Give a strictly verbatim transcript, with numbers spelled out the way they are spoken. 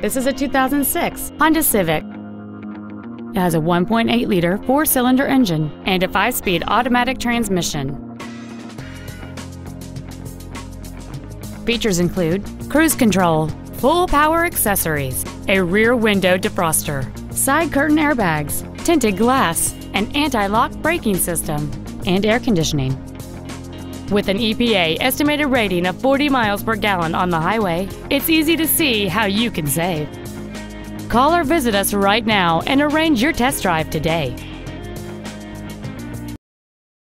This is a two thousand six Honda Civic. It has a one point eight liter four-cylinder engine and a five-speed automatic transmission. Features include cruise control, full power accessories, a rear window defroster, side curtain airbags, tinted glass, an anti-lock braking system, and air conditioning. With an E P A estimated rating of forty miles per gallon on the highway, it's easy to see how you can save. Call or visit us right now and arrange your test drive today.